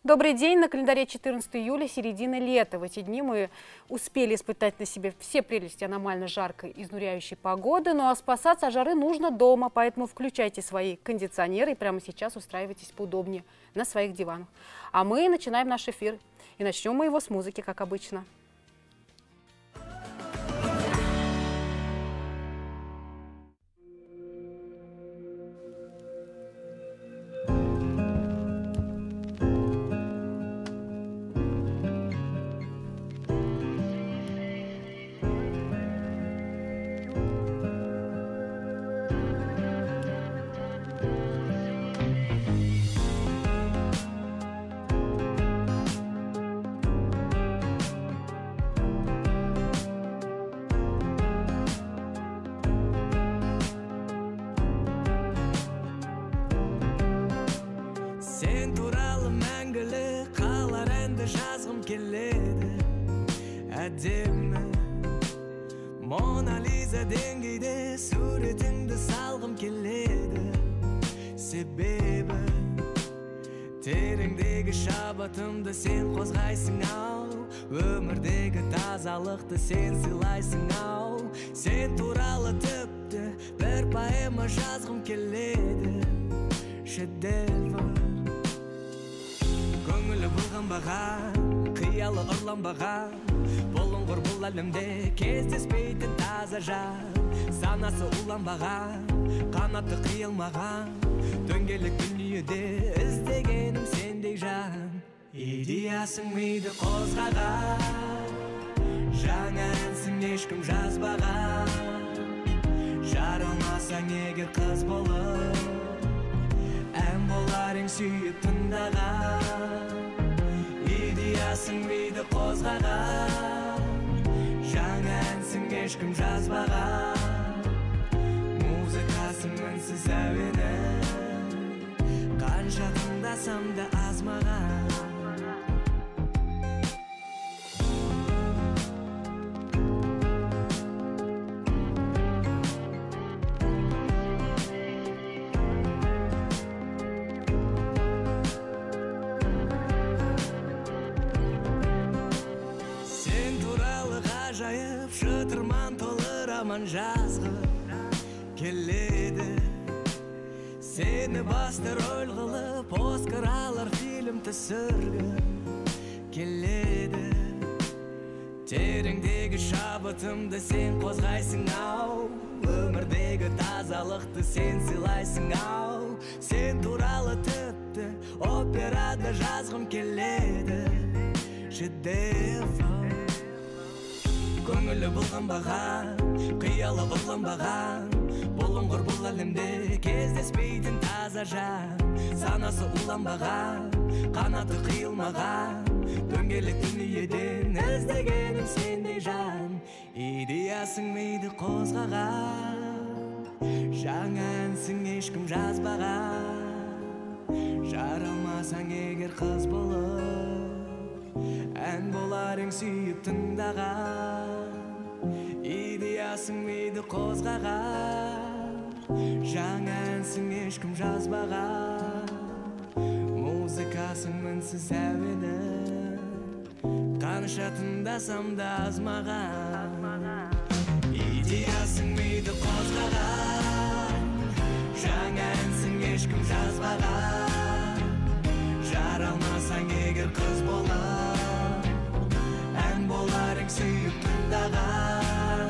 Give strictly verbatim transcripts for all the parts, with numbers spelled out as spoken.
Добрый день, на календаре четырнадцатое июля, середина лета. В эти дни мы успели испытать на себе все прелести аномально жаркой, изнуряющей погоды. Ну а спасаться от жары нужно дома, поэтому включайте свои кондиционеры и прямо сейчас устраивайтесь поудобнее на своих диванах. А мы начинаем наш эфир. И начнем мы его с музыки, как обычно. Sen туралы мәңгілік қалар әнді жазғым келеді әдемі Мона Лиза деңгейде суретіңді салғым келеді себебі тереңдегі шабытымды сен қозғайсың ау өмірдегі тазалықты сен сыйлайсың ау сен туралы тіпті бір поэма жазғым келеді шедевр көңілі былғанбаған, қиялы ұрланбаған Бұлыңғыр бұл әлемде кездеспейтін таза жан Санасы уланбаған, қанаты қиылмаған Дөңгелек дүниеде іздегенім сендей жан Идеясың миды қозғаған Жаңа әнсің ешкім жазбаған Жаралмасаң егер қыз болып Ән боларың сүйіп тыңдаған Идеясың миды қозғаған Жаңа әнсің ешкім жазбаған Музыкасың мінсіз әуені Қанша тыңдасам да аз маған Шытырман толы роман жазғым келеді Сені басты рөл қылып Оскар алар фильм түсіргім келеді Тереңдегі шабытымды сен қозғайсың ау Өмірдегі тазалықты сен сыйлайсың ау Сен туралы тіпті операда жазғым келеді Шедевр көңілі былғанбаған, қиялы ұрланбаған Бұлыңғыр бұл әлемде кездеспейтін таза жан Санасы уланбаған, қанаты қиылмаған Дөңгелек дүниеден іздегенім сендей жан Идеясың миды қозғаған Жаңа әнсің ешкім жазбаған Жаралмасаң егер қыз болып Ән боларың сүйіп тыңдаған Идеясың миды қозғаған Жаңа әнсің ешкім жазбаған Музыкасың мінсіз әуені Қанша тыңдасам да аз маған Идеясың миды қозғаған Жаңа әнсің ешкім жазбаған Жаралмасаң егер қыз болып Ән боларың сүйіп тыңдаған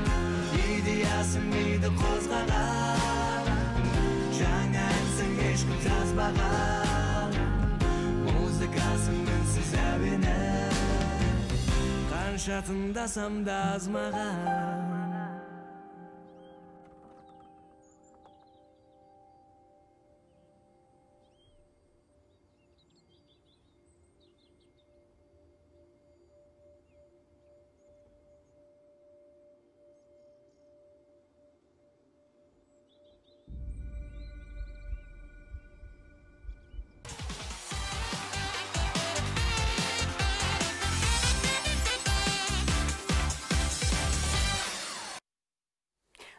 Идеясың миды қозғаған Жаңа әнсің ешкім жазбаған Музыкасың мінсіз әуені Қанша тыңдасам да аз маған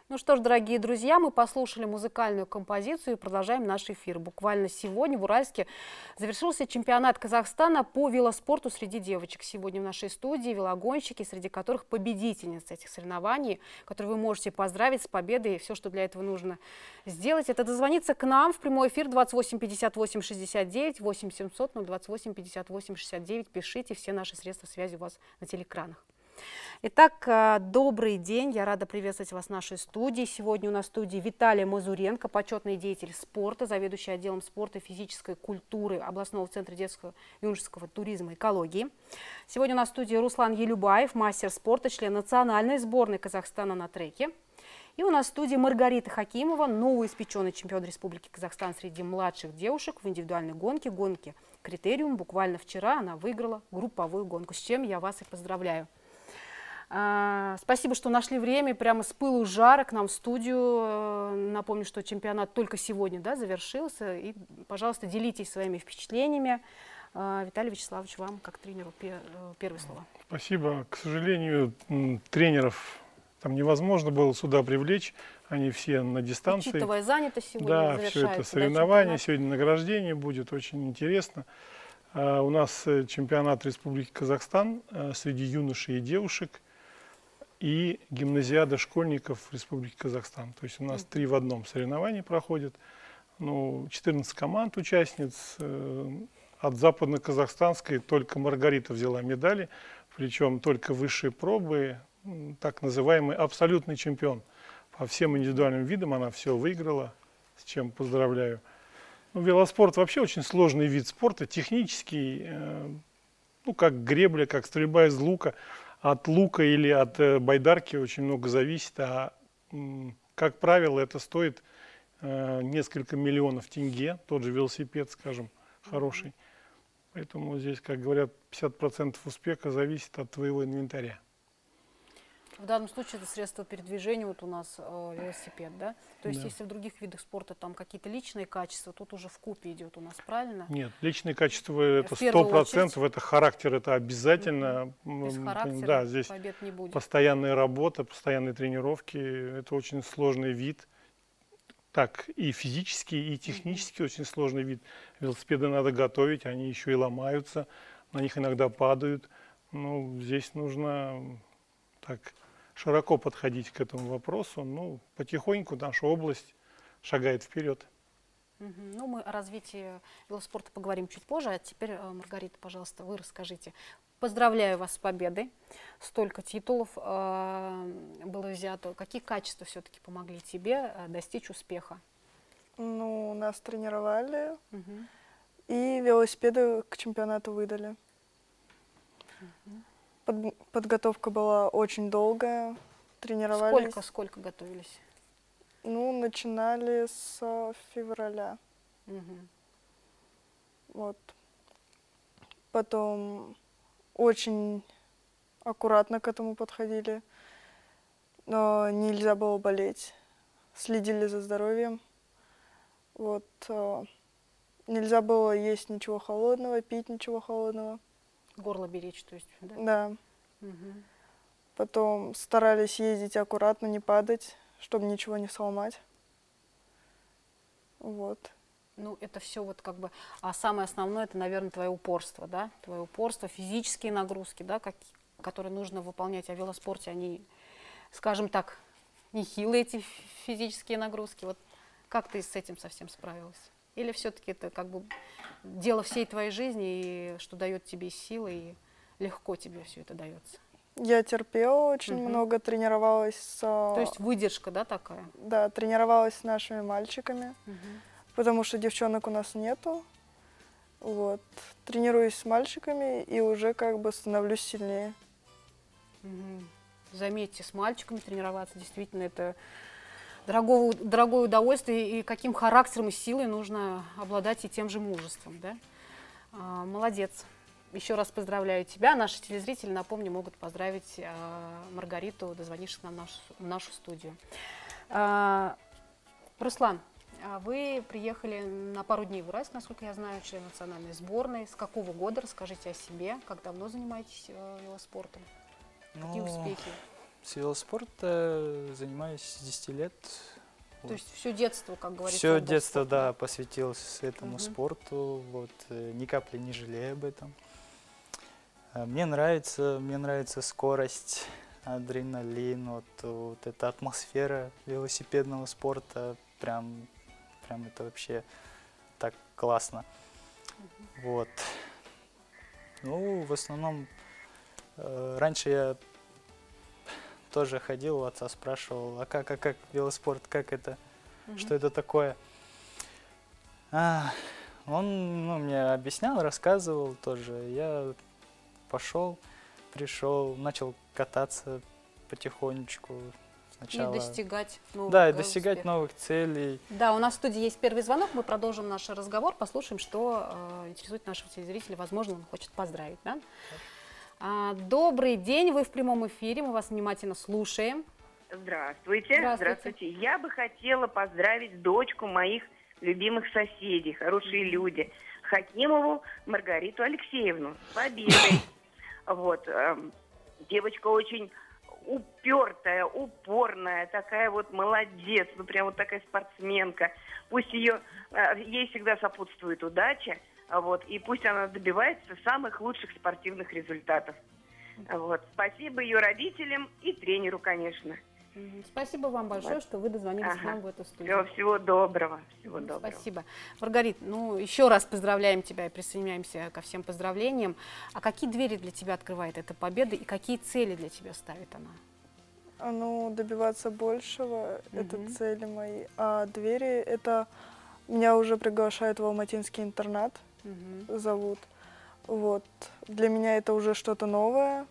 Ну что ж, дорогие друзья, мы послушали музыкальную композицию и продолжаем наш эфир. Буквально сегодня в Уральске завершился чемпионат Казахстана по велоспорту среди девочек. Сегодня в нашей студии велогонщики, среди которых победительницы этих соревнований, которые вы можете поздравить с победой. И все, что для этого нужно сделать, это дозвониться к нам в прямой эфир двадцать восемь пятьдесят восемь шестьдесят девять, восемь семьсот ноль двадцать восемь пятьдесят восемь шестьдесят девять. Пишите, все наши средства связи у вас на телеэкранах. Итак, добрый день, я рада приветствовать вас в нашей студии. Сегодня у нас в студии Виталий Мазуренко, почетный деятель спорта, заведующий отделом спорта и физической культуры областного центра детского и юношеского туризма и экологии. Сегодня у нас в студии Руслан Елюбаев, мастер спорта, член национальной сборной Казахстана на треке. И у нас в студии Маргарита Хакимова, новоиспеченный чемпион Республики Казахстан среди младших девушек в индивидуальной гонке, гонке «Критериум». Буквально вчера она выиграла групповую гонку, с чем я вас и поздравляю. А, спасибо, что нашли время, прямо с пылу жара к нам в студию. Напомню, что чемпионат только сегодня, да, завершился. И, пожалуйста, делитесь своими впечатлениями. А, Виталий Вячеславович, вам, как тренеру, первое слово. Спасибо. К сожалению, тренеров там невозможно было сюда привлечь. Они все на дистанции. Учитывая занятость сегодня, да, все это соревнования, да, сегодня награждение будет, очень интересно. А, у нас чемпионат Республики Казахстан а, среди юношей и девушек. И гимназиада школьников Республики Казахстан. То есть у нас три в одном соревновании проходят. Ну, четырнадцать команд участниц. От западно-казахстанской только Маргарита взяла медали, причем только высшие пробы, так называемый абсолютный чемпион. По всем индивидуальным видам она все выиграла, с чем поздравляю. Ну, велоспорт вообще очень сложный вид спорта, технический, ну, как гребля, как стрельба из лука. От лука или от э, байдарки очень много зависит, а, м, как правило, это стоит э, несколько миллионов тенге, тот же велосипед, скажем, хороший. Поэтому здесь, как говорят, пятьдесят процентов успеха зависит от твоего инвентаря. В данном случае это средство передвижения, вот у нас э, велосипед, да? То есть, Да. если в других видах спорта там какие-то личные качества, тут уже вкупе идет у нас, правильно? Нет, личные качества это В первую сто процентов, это характер, это обязательно. Без М, характера да, здесь побед не будет. постоянная работа, постоянные тренировки, это очень сложный вид. Так, и физически, и технически очень сложный вид. Велосипеды надо готовить, они еще и ломаются, на них иногда падают. Ну, здесь нужно так широко подходить к этому вопросу. Ну, потихоньку наша область шагает вперед. Мгм. Ну, мы о развитии велоспорта поговорим чуть позже. А теперь, э, Маргарита, пожалуйста, вы расскажите. Поздравляю вас с победой. Столько титулов э, было взято. Какие качества все-таки помогли тебе э, достичь успеха? Ну, нас тренировали, Мгм. и велосипеды к чемпионату выдали. Под- подготовка была очень долгая, тренировались. Сколько, сколько готовились? Ну, начинали с э, февраля. Мгм. Вот. Потом очень аккуратно к этому подходили. Но нельзя было болеть. Следили за здоровьем. Вот. э, Нельзя было есть ничего холодного, пить ничего холодного. Горло беречь, то есть, да? Да. Мгм. Потом старались ездить аккуратно, не падать, чтобы ничего не сломать. Вот. Ну, это все вот как бы... А самое основное, это, наверное, твое упорство, да? Твое упорство, физические нагрузки, да, как, которые нужно выполнять. А в велоспорте они, скажем так, нехилые эти физические нагрузки. Вот как ты с этим совсем справилась? Или все-таки это как бы дело всей твоей жизни, и что дает тебе силы, и легко тебе все это дается? Я терпела очень Мгм. много, тренировалась с, То есть выдержка, да, такая? да, тренировалась с нашими мальчиками, Мгм. потому что девчонок у нас нету. Вот. Тренируюсь с мальчиками и уже как бы становлюсь сильнее. Мгм. Заметьте, с мальчиками тренироваться действительно это дорогого, дорогое удовольствие, и каким характером и силой нужно обладать, и тем же мужеством, да? А, молодец. Еще раз поздравляю тебя. Наши телезрители, напомню, могут поздравить а, Маргариту, дозвонившись нам в нашу, в нашу студию. А, Руслан, а вы приехали на пару дней в Уральск, насколько я знаю, член национальной сборной. С какого года? Расскажите о себе. Как давно занимаетесь э, велоспортом? Какие Ну, успехи? с велоспорта занимаюсь с десяти лет. То есть все детство, как говорится. Все он был детство, спортом. да, посвятил этому Мгм. спорту. Вот, э, ни капли не жалею об этом. А Мне нравится, мне нравится скорость, адреналин, вот, вот эта атмосфера велосипедного спорта. Прям, прям это вообще так классно. Вот. Ну, в основном, э, раньше я тоже ходил, у отца спрашивал, а как, а как велоспорт, как это, Мгм. что это такое? А, он ну, мне объяснял, рассказывал тоже. Я пошел, пришел, начал кататься потихонечку. И Сначала. достигать новых Да, и э, достигать успехов. новых целей. Да, у нас в студии есть первый звонок, мы продолжим наш разговор, послушаем, что э, интересует нашего телезрителя, возможно, он хочет поздравить, да? А, добрый день, вы в прямом эфире, мы вас внимательно слушаем. Здравствуйте. Здравствуйте. Я бы хотела поздравить дочку моих любимых соседей, хорошие люди, Хакимову Маргариту Алексеевну с победой. Вот. эм, Девочка очень упертая, упорная, такая вот молодец, ну прям вот такая спортсменка. Пусть ее, э, ей всегда сопутствует удача, а вот, и пусть она добивается самых лучших спортивных результатов. Вот. Спасибо ее родителям и тренеру, конечно. Мгм. Спасибо вам большое, Вот. что вы дозвонились к Ага. нам в эту студию. Всего, всего доброго. Всего Ну, доброго. Спасибо. Маргарит, ну еще раз поздравляем тебя и присоединяемся ко всем поздравлениям. А какие двери для тебя открывает эта победа и какие цели для тебя ставит она? А, Ну, добиваться большего, это Мгм. цели мои. А двери, это меня уже приглашают в алматинский интернат, Мгм. зовут. Вот. Для меня это уже что-то новое.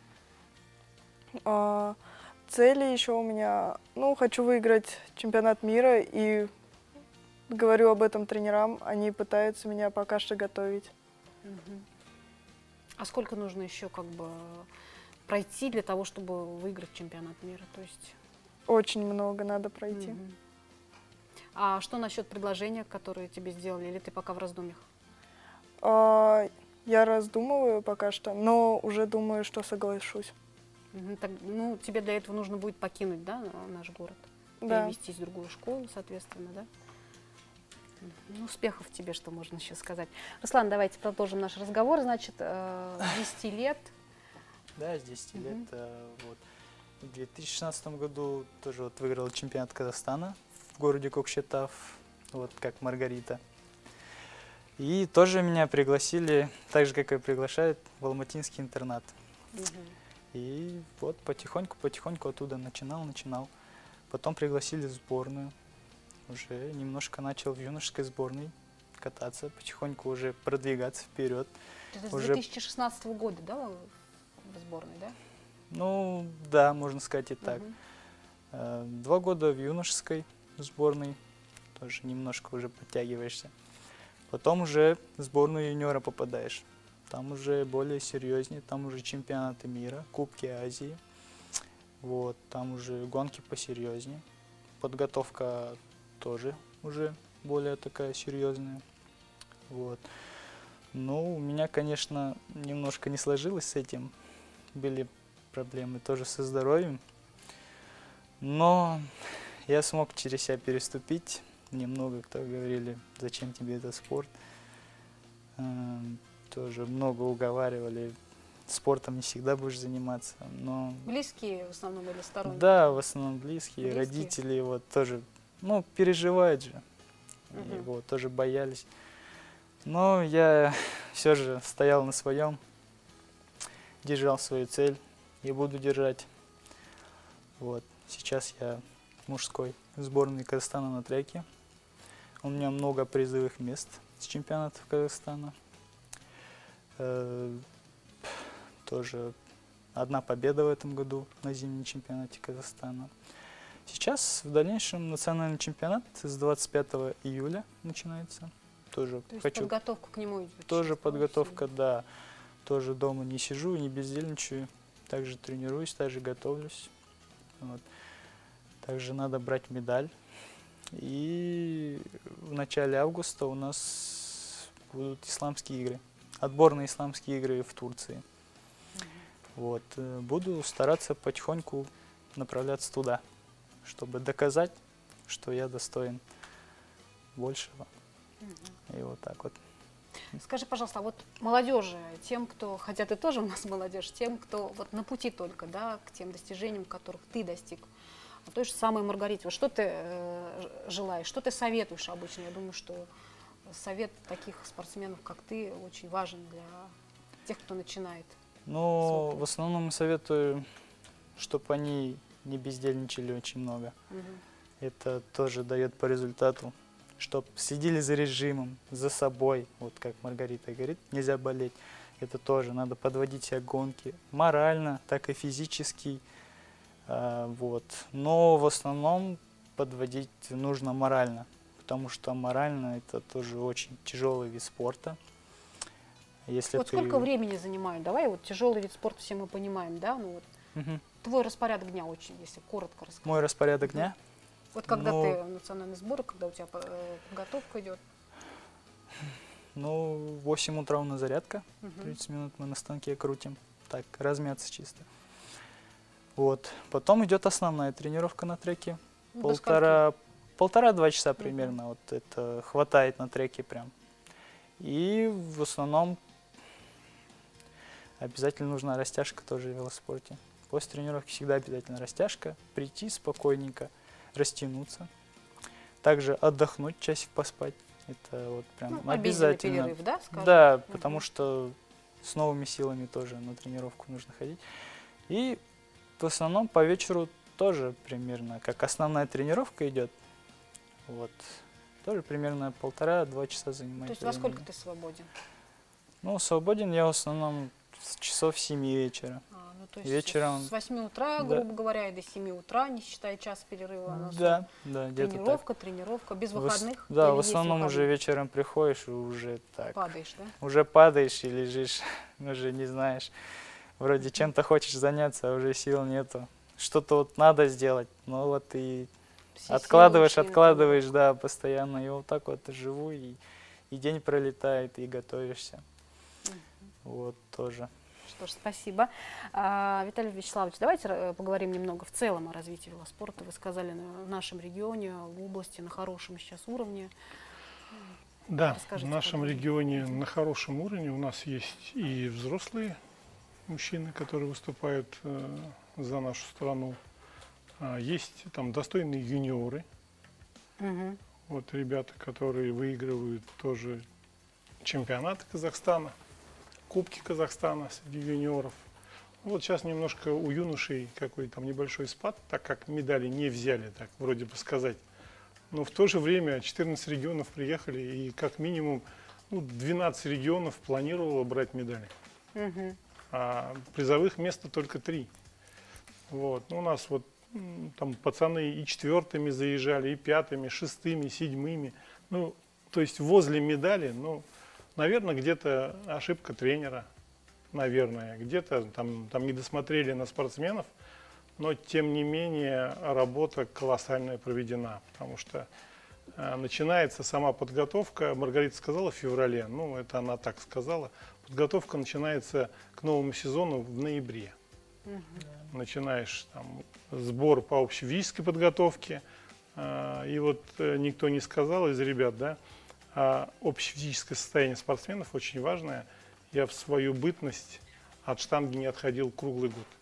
А, цели еще у меня, ну, хочу выиграть чемпионат мира, и говорю об этом тренерам, они пытаются меня пока что готовить. Мгм. А сколько нужно еще как бы пройти для того, чтобы выиграть чемпионат мира? То есть, Очень много надо пройти. мгм. А что насчет предложения, которые тебе сделали, или ты пока в раздумьях? А, я раздумываю пока что, но уже думаю, что соглашусь. Мгм. Так, ну, тебе для этого нужно будет покинуть, да, наш город, Да. перевестись в другую школу, соответственно, да? Мгм. Ну, успехов тебе, что можно еще сказать. Руслан, давайте продолжим наш разговор. Значит, э, с десяти лет. Да, с десяти Мгм. лет. э, Вот. В две тысячи шестнадцатом году тоже вот выиграл чемпионат Казахстана в городе Кокшетав, вот как Маргарита. И тоже меня пригласили, так же, как и приглашают, в алматинский интернат. Мгм. И вот потихоньку-потихоньку оттуда начинал, начинал. Потом пригласили в сборную. Уже немножко начал в юношеской сборной кататься, потихоньку уже продвигаться вперед. Это с Уже- две тысячи шестнадцатого года, да, в сборной, да? Ну, да, можно сказать и так. Мгм. Э, Два года в юношеской сборной, тоже немножко уже подтягиваешься. Потом уже в сборную юниора попадаешь. Там уже более серьезнее, там уже чемпионаты мира, Кубки Азии. Вот, там уже гонки посерьезнее. Подготовка тоже уже более такая серьезная. Вот. Ну, у меня, конечно, немножко не сложилось с этим. Были проблемы тоже со здоровьем. Но я смог через себя переступить. Мне много кто говорили, зачем тебе этот спорт. Эм, Тоже много уговаривали. Спортом не всегда будешь заниматься. Но Близкие в основном или сторонние? да, в основном близкие, Близкие? родители вот тоже, ну, переживают же. И Мгм. вот тоже боялись. Но я все же стоял на своем, держал свою цель и буду держать. Вот. Сейчас я в мужской сборной Казахстана на треке. У меня много призовых мест с чемпионатов Казахстана. Э, Тоже одна победа в этом году на зимнем чемпионате Казахстана. Сейчас в дальнейшем национальный чемпионат с двадцать пятого июля начинается. Тоже То есть хочу. подготовка к нему идет Тоже сейчас, да, подготовка, да. Тоже дома не сижу, не бездельничаю. Также тренируюсь, также готовлюсь. Вот. Также надо брать медаль. И в начале августа у нас будут исламские игры. Отборные исламские игры в Турции. Вот. э, Буду стараться потихоньку направляться туда, чтобы доказать, что я достоин большего. И вот так вот. Скажи, пожалуйста, а вот молодежи, тем, кто, хотя ты тоже у нас молодежь, тем, кто вот на пути только, да, к тем достижениям, которых ты достиг, а той же самой Маргарите, вот что ты э, ж- желаешь, что ты советуешь обычно? Я думаю, что совет таких спортсменов, как ты, очень важен для тех, кто начинает. Ну, Супер. в основном советую, чтобы они не бездельничали очень много. Мгм. Это тоже дает по результату. Чтобы следили за режимом, за собой. Вот как Маргарита говорит, нельзя болеть. Это тоже надо подводить себя к гонке. Морально, так и физически. А, вот. Но в основном подводить нужно морально. Потому что морально это тоже очень тяжелый вид спорта. Если Вот ты... сколько времени занимает? Давай, вот тяжелый вид спорта все мы понимаем, да? Ну вот Мгм. твой распорядок дня очень, если коротко рассказать. Мой распорядок дня. Вот когда ну- ты в национальный сбор, когда у тебя э, подготовка идет. Ну, в восемь утра у нас зарядка. Мгм. тридцать минут мы на станке крутим. Так, размяться чисто. Вот. Потом идет основная тренировка на треке. Ну, до скольки? Полтора, полтора-два часа Мгм. примерно. Вот это хватает на треке прям. И в основном обязательно нужна растяжка тоже в велоспорте. После тренировки всегда обязательно растяжка. Прийти спокойненько, растянуться. Также отдохнуть, часик поспать. Это вот прям Ну, обеденный обязательно. перерыв, да, скажем? Да, потому Мгм. что с новыми силами тоже на тренировку нужно ходить. И в основном по вечеру тоже примерно, как основная тренировка идет. Вот. Тоже примерно полтора-два часа занимает. То есть во сколько времени. ты свободен? Ну, свободен я в основном с часов семи вечера. А, ну, то есть Вечером- с восьми утра, Да. грубо говоря, и до семи утра, не считая час перерыва. у нас Да, да, где-то так. Тренировка, тренировка, без В ос- выходных? Да, Или в есть основном уже выходные? вечером приходишь и уже так. Падаешь, да? Уже падаешь и лежишь, уже не знаешь. Вроде чем-то хочешь заняться, а уже сил нету. Что-то вот надо сделать, но вот и Все силы откладываешь, ушли на откладываешь, да, постоянно. И вот так вот живу, и, и день пролетает, и готовишься. Вот тоже. Что ж, спасибо. А, Виталий Вячеславович, давайте э, поговорим немного в целом о развитии велоспорта. Вы сказали, на- в нашем регионе, в области на хорошем сейчас уровне. Да, в Расскажите нашем подробнее. регионе на хорошем уровне у нас есть и взрослые мужчины, которые выступают э, за нашу страну. А, есть там достойные юниоры. Мгм. Вот ребята, которые выигрывают тоже чемпионаты Казахстана, Кубки Казахстана среди юниоров. Вот сейчас немножко у юношей какой-то там небольшой спад, так как медали не взяли, так вроде бы сказать. Но в то же время четырнадцать регионов приехали, и как минимум ну, двенадцать регионов планировало брать медали. Мгм. А призовых места только три. Вот. Ну, у нас вот м, там пацаны и четвертыми заезжали, и пятыми, шестыми, седьмыми. Ну, то есть возле медали, ну, наверное, где-то ошибка тренера, наверное, где-то там, там не досмотрели на спортсменов, но тем не менее работа колоссальная проведена, потому что э, начинается сама подготовка, Маргарита сказала в феврале, ну это она так сказала, подготовка начинается к новому сезону в ноябре. Начинаешь там сбор по общефизической подготовке, э, и вот э, никто не сказал из ребят, да, а общефизическое состояние спортсменов очень важное. Я в свою бытность от штанги не отходил круглый год.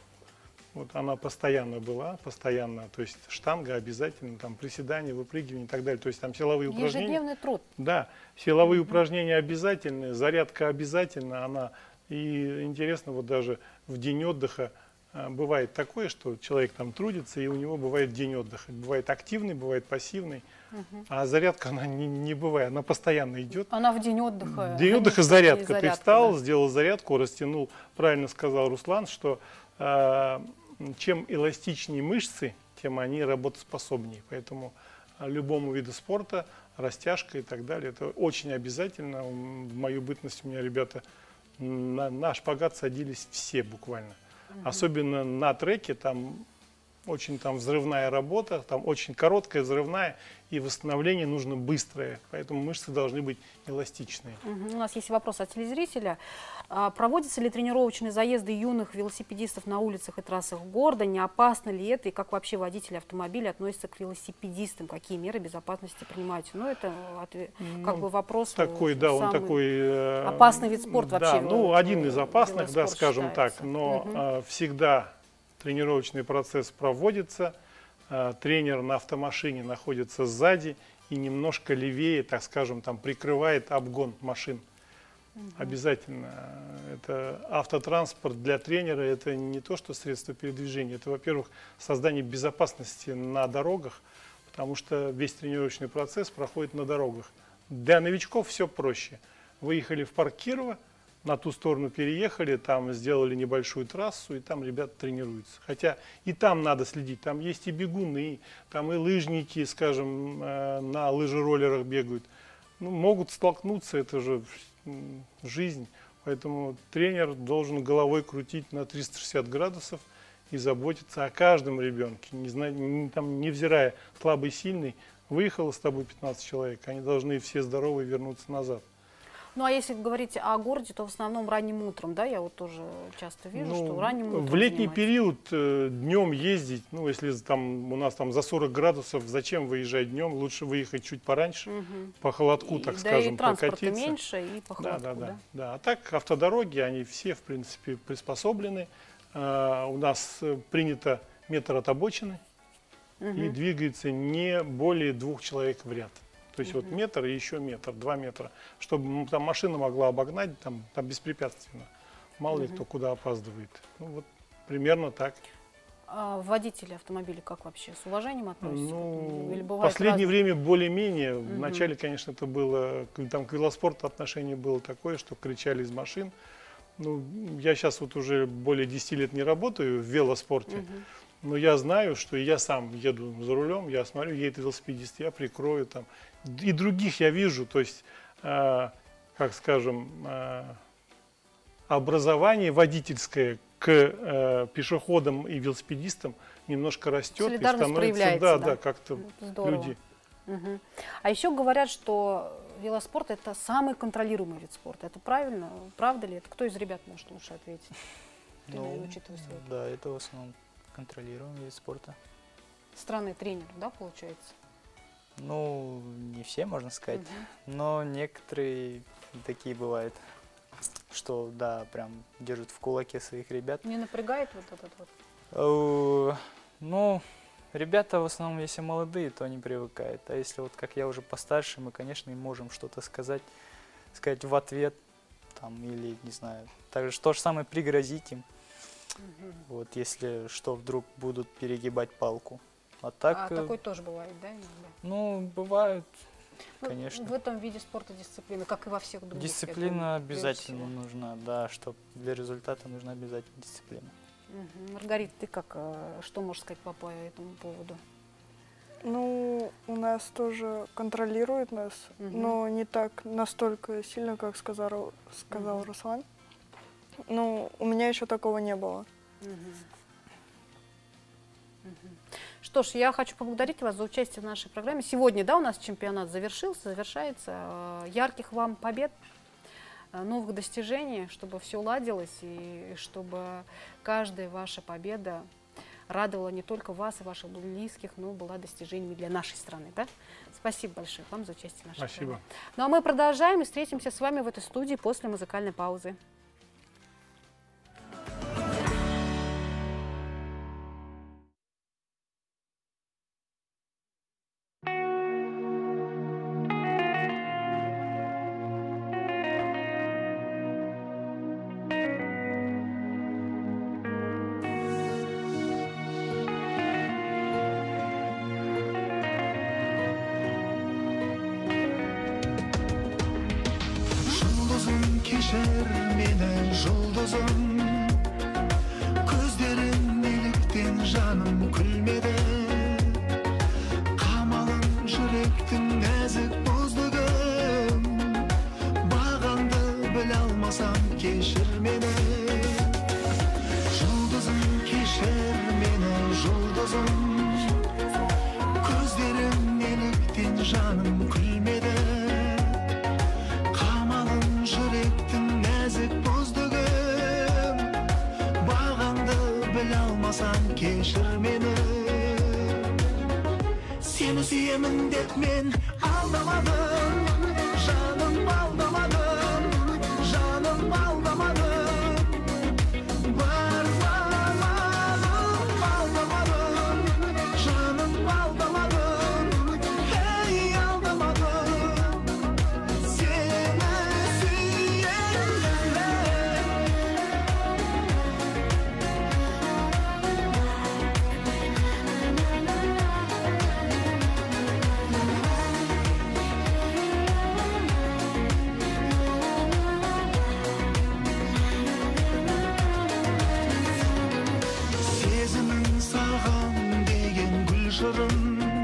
Вот она постоянно была, постоянно, то есть штанга обязательно, там приседания, выпрыгивания и так далее. То есть там силовые упражнения. Ежедневный труд. Да, силовые упражнения обязательны, зарядка обязательно, она. И интересно, вот даже в день отдыха а, бывает такое, что человек там трудится, и у него бывает день отдыха. Бывает активный, бывает пассивный, а зарядка она не, не бывает, она постоянно идет. Она в день отдыха. День отдыха конечно, зарядка. и Ты зарядка, встал, да. сделал зарядку, растянул. Правильно сказал Руслан, что э, чем эластичнее мышцы, тем они работоспособнее. Поэтому э, любому виду спорта, растяжка и так далее, это очень обязательно. В мою бытность у меня ребята на, на шпагат садились все буквально. Особенно на треке, там очень там взрывная работа, там очень короткая, взрывная, и восстановление нужно быстрое, поэтому мышцы должны быть эластичные. Угу. У нас есть вопрос от телезрителя. А проводятся ли тренировочные заезды юных велосипедистов на улицах и трассах города? Не опасно ли это? И как вообще водители автомобиля относятся к велосипедистам? Какие меры безопасности принимаете? Ну, это ответ, Ну, как бы вопрос. Такой, да, он самый такой... э, опасный вид спорта да, вообще. ну, вел- один из опасных, да, велоспорт скажем считается. так, но Мгм. э, всегда тренировочный процесс проводится, э, тренер на автомашине находится сзади и немножко левее, так скажем, там прикрывает обгон машин. Обязательно. Это автотранспорт для тренера, это не то, что средство передвижения, это, во-первых, создание безопасности на дорогах, потому что весь тренировочный процесс проходит на дорогах. Для новичков все проще. Выехали в парк Кирова, на ту сторону переехали, там сделали небольшую трассу, и там ребята тренируются. Хотя и там надо следить, там есть и бегуны, там и лыжники, скажем, э, на лыжероллерах бегают. Ну, могут столкнуться, это же м, жизнь. Поэтому тренер должен головой крутить на триста шестьдесят градусов и заботиться о каждом ребенке, не зная, не, там, невзирая слабый, сильный. Выехало с тобой пятнадцать человек, они должны все здоровые вернуться назад. Ну, а если говорить о городе, то в основном ранним утром, да? Я вот тоже часто вижу, Ну, что ранним утром в летний занимаются. период э, днем ездить, ну, если там у нас там за сорок градусов, зачем выезжать днем? Лучше выехать чуть пораньше, Мгм. по холодку, И- так да, скажем, и транспорта прокатиться. меньше, и по Да, холодку, да, да, да? да. А так автодороги, они все, в принципе, приспособлены. А, у нас э, принято метр от обочины и Мгм. двигается не более двух человек в ряд. То есть вот метр и еще метр, два метра, чтобы м, там машина могла обогнать там, там беспрепятственно. Мало ли кто куда опаздывает. Ну вот примерно так. А водители автомобиля как вообще? С уважением относятся? Ну, Или в бывает последнее разное? время более-менее. Мгм. Вначале, конечно, это было, к- там к велоспорту отношение было такое, что кричали из машин. Ну, я сейчас вот уже более десяти лет не работаю в велоспорте, Мгм. но я знаю, что я сам еду за рулем, я смотрю, едет велосипедист, я прикрою там. И других я вижу, то есть, э, как скажем, э, образование водительское к э, пешеходам и велосипедистам немножко растет. И Солидарность становится, проявляется, да, да? да, как-то Здорово. люди. Мгм. А еще говорят, что велоспорт – это самый контролируемый вид спорта. Это правильно? Правда ли это? Кто из ребят может лучше ответить? Ты, Ну, наверное, учитывая свой опыт. да, это в основном контролируемый вид спорта. Странный тренер, да, получается? Ну, не все, можно сказать, Мгм. но некоторые такие бывают, что, да, прям держат в кулаке своих ребят. Не напрягает вот этот вот? Э, Ну, ребята в основном, если молодые, то они привыкают. А если вот как я уже постарше, мы, конечно, им можем что-то сказать, сказать в ответ, там, или, не знаю, также то же самое пригрозить им, Мгм. вот, если что, вдруг будут перегибать палку. А так, А э, такой тоже бывает, да, иногда? ну, бывают, Ну, конечно. В этом виде спорта дисциплина, как и во всех других. я Дисциплина думаю, прежде обязательно всего. нужна, да, чтобы для результата нужна обязательно дисциплина. Мгм. Маргарита, ты как, э, что можешь сказать по по этому поводу? Ну, у нас тоже контролируют нас, Мгм. но не так настолько сильно, как сказал, сказал Мгм. Руслан. Ну, у меня еще такого не было. Мгм. Мгм. Что ж, я хочу поблагодарить вас за участие в нашей программе. Сегодня, да, у нас чемпионат завершился, завершается. Э, Ярких вам побед, э, новых достижений, чтобы все ладилось и чтобы каждая ваша победа радовала не только вас и ваших близких, но была достижениями для нашей страны. Да? Спасибо большое вам за участие в нашей Спасибо. программе. Ну а мы продолжаем и встретимся с вами в этой студии после музыкальной паузы. Жұлдызым кешір мені жұлдызым, көздерің неліктен жаным күлмеді, қамалым жүректің нәзік мұздығым, бағаңды біле алмасам кешір мені. Жұлдызым кешір мені жұлдызым, almasam keşir meni. Seni süyemin dep men aldamadım. Canım aldamadım. Canım aldamadım. Varlamadım, aldamadım. Canım aldamadım. Hey aldamadım. Seni süyerim. Sezimin sağam degen gül şırın.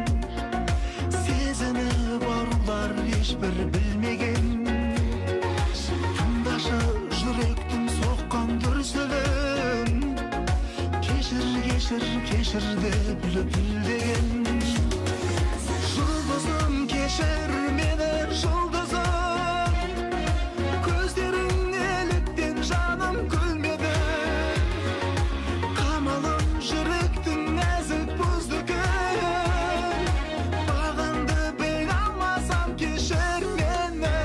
Sezini barular hiçbir bilmegen. Tındaşı yürektim sokkan dürsülün. Keşir keşir keşir dep lüpüldegen. Жұлдызым кешір мені жұлдызым. Көздерің неліктен жаным күлмеді. Қамалым жүректің нәзік бұздығы. Бағанды біле алмасам кешір мені.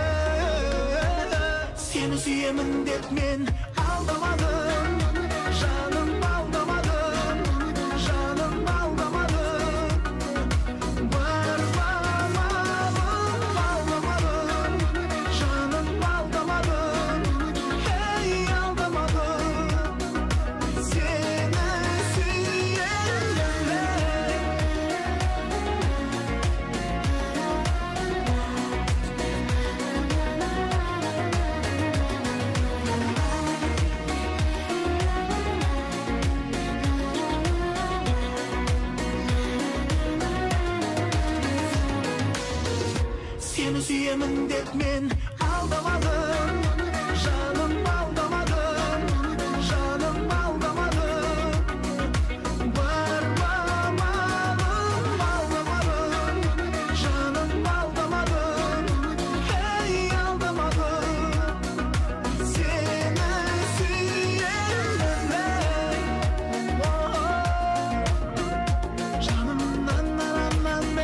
Сені сүйемін деп мен алдамадым. Жаным алдамадым. Жаным алдамадым. Varlamadım, aldamadım. Canım aldamadım. Hey aldamadım. Seni süyerim. Seni süyemin dep men aldamadım. Canım aldamadım. Canım aldamadım. Varlamadım, aldamadım. Canım aldamadım. Hey aldamadım. Seni süyerim. Oh, canım nan nan nan nan.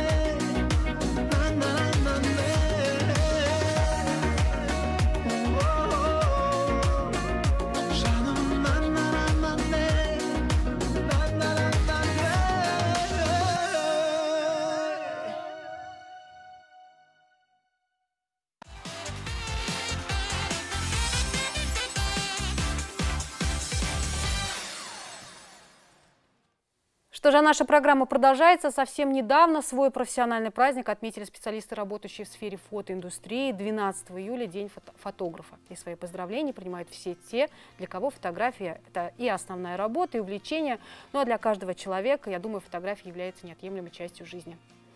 Что же, наша программа продолжается. Совсем недавно свой профессиональный праздник отметили специалисты, работающие в сфере фотоиндустрии. двенадцатого июля – День фото фотографа. И свои поздравления принимают все те, для кого фотография – это и основная работа, и увлечение. Ну а для каждого человека, я думаю, фотография является неотъемлемой частью жизни.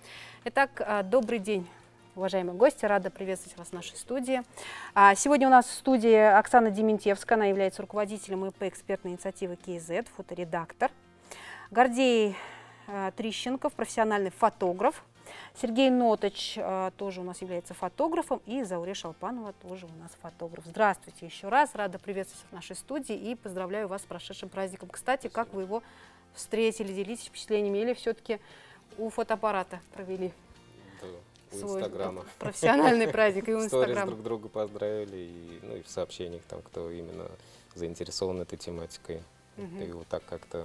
Итак, добрый день, уважаемые гости. Рада приветствовать вас в нашей студии. Сегодня у нас в студии Оксана Дементьевская. Она является руководителем ИП экспертной инициативы КИЗ, фоторедактор. Гордей э, Трищенков, профессиональный фотограф. Сергей Ноточ э, тоже у нас является фотографом. И Зауре Шалпанова тоже у нас фотограф. Здравствуйте еще раз. Рада приветствовать в нашей студии и поздравляю вас с прошедшим праздником. Кстати, как вы его встретили? Делитесь впечатлениями или все-таки у фотоаппарата провели? Да, у свой Инстаграма. Профессиональный праздник и у Сторис Инстаграма. друг друга поздравили, и, ну, и в сообщениях, там, кто именно заинтересован этой тематикой. Мгм. И вот так как-то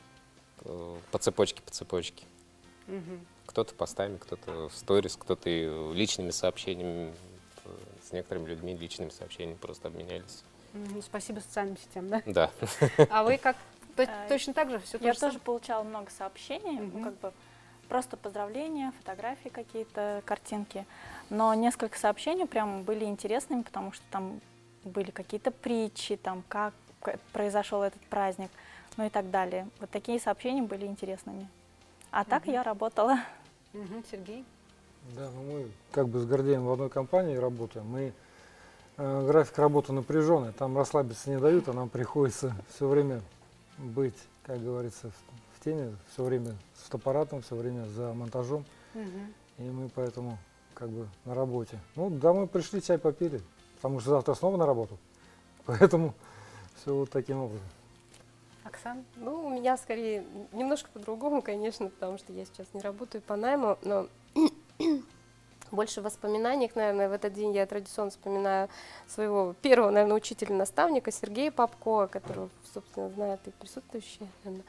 э, по цепочке, по цепочке. Мгм. Кто-то постами, кто-то в сторис, кто-то и личными сообщениями. э, С некоторыми людьми личными сообщениями просто обменялись. Мгм. Спасибо социальным сетям, да? Да. А вы как? То- Э, Точно так же? Все Я тоже получала много сообщений, ну, Мгм. как бы просто поздравления, фотографии какие-то, картинки. Но несколько сообщений прям были интересными, потому что там были какие-то притчи, там, как к- произошел этот праздник, ну и так далее. Вот такие сообщения были интересными. А так я работала. Мгм. Сергей? Да, ну мы как бы с Гордеем в одной компании работаем. Мы э, график работы напряженный, там расслабиться не дают, а нам приходится все время быть, как говорится, в, в теме, все время с фотоаппаратом, все время за монтажом. Мгм. И мы поэтому как бы на работе. Ну, домой пришли, чай попили, потому что завтра снова на работу. Поэтому все вот таким образом. Оксана? Ну, у меня скорее немножко по-другому, конечно, потому что я сейчас не работаю по найму, но больше в воспоминаниях, наверное, в этот день я традиционно вспоминаю своего первого, наверное, учителя-наставника Сергея Попко, которого, собственно, знают и присутствующие, наверное.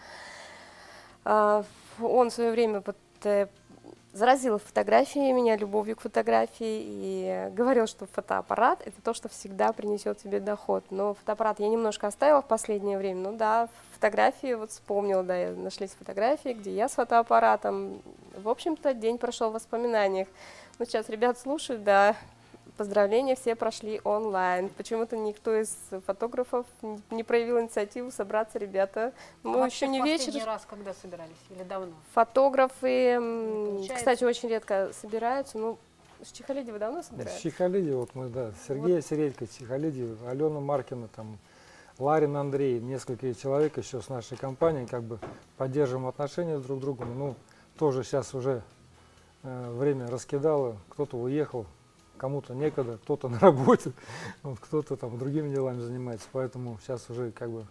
А, Он в свое время вот, э, заразил фотографией меня, любовью к фотографии, и говорил, что фотоаппарат — это то, что всегда принесет тебе доход. Но фотоаппарат я немножко оставила в последнее время. Ну да, фотографии вот вспомнила, да, я- нашлись фотографии, где я с фотоаппаратом. В общем-то, день прошел в воспоминаниях. Ну, сейчас ребят слушают, да, поздравления все прошли онлайн. Почему-то никто из фотографов не- не проявил инициативу собраться, ребята. Мы Вообще еще не в последний вечер. раз когда собирались? Или давно? Фотографы, м, получается. кстати, очень редко собираются. Ну, с Чехалиди вы давно С собираетесь? Чехалиди, вот мы, да, Сергей Середько, Чехалиди, Алена Маркина, там, Ларин Андрей, несколько человек еще с нашей компанией, как бы поддерживаем отношения друг с другом. Ну, тоже сейчас уже э, время раскидало, кто-то уехал, кому-то некогда, кто-то на работе, вот, кто-то там другими делами занимается, поэтому сейчас уже как бы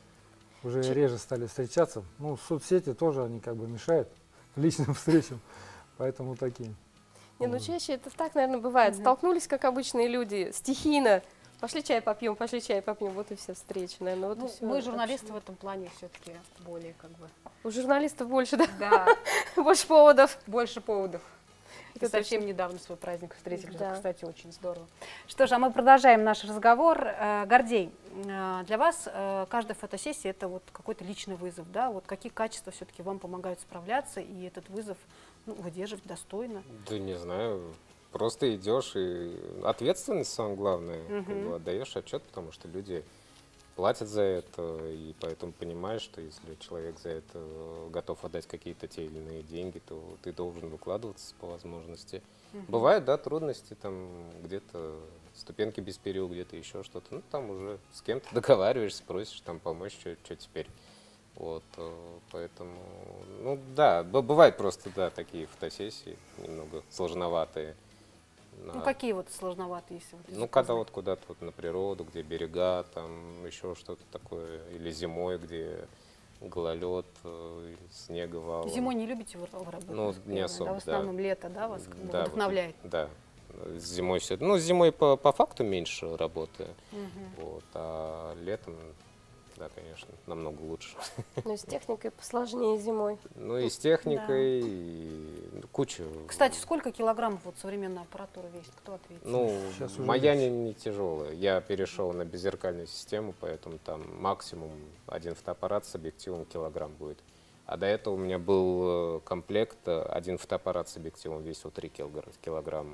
уже реже стали встречаться. Ну, соцсети тоже они как бы мешают личным встречам, поэтому такие. Не, ну чаще это так, наверное, бывает. Столкнулись, как обычные люди, стихийно. Пошли чай попьем, пошли чай попьем, вот и все встречи, наверное. Вот и Ну, всё. мы, Так журналисты, что в этом плане все-таки более как бы... У журналистов больше, да? Да, Больше поводов. больше поводов. И Это совсем точно. недавно свой праздник встретили, Да. это, кстати, очень здорово. Что ж, а мы продолжаем наш разговор. Э, Гордей, э, для вас э, каждая фотосессия — это вот какой-то личный вызов, да? Вот какие качества все-таки вам помогают справляться и этот вызов, ну, выдерживать достойно? Да не знаю, просто идешь и ответственность самое главное, как Мгм. бы отдаешь отчет, потому что люди платят за это, и поэтому понимаешь, что если человек за это готов отдать какие-то те или иные деньги, то ты должен выкладываться по возможности. Бывают, да, трудности, там где-то ступенки без перил, где-то еще что-то, ну там уже с кем-то договариваешься, просишь там помочь, что теперь. Вот, э, поэтому, ну да, б- бывают просто, да, такие фотосессии, немного сложноватые. Ну, На- какие вот сложноватые, если вот ну, когда вот куда-то вот на природу, где берега, там еще что-то такое, или зимой, где гололед, э, или снега валом. Зимой не любите вы вы работать? Ну, не Да, особо, в основном лето, да, вас как бы Да, вот, вдохновляет? да. Зимой все. Ну, зимой по, по факту меньше работы. Мгм. Вот, а летом, да, конечно, намного лучше. Ну, с техникой посложнее зимой. Ну, и с техникой, и ну, куча. Кстати, сколько килограммов вот современная аппаратура весит? Кто ответит? Ну, Сейчас уже моя не, есть. не тяжелая. Я перешел на беззеркальную систему, поэтому там максимум один фотоаппарат с объективом килограмм будет. А до этого у меня был э, комплект, э, один фотоаппарат с объективом весил три килограмма.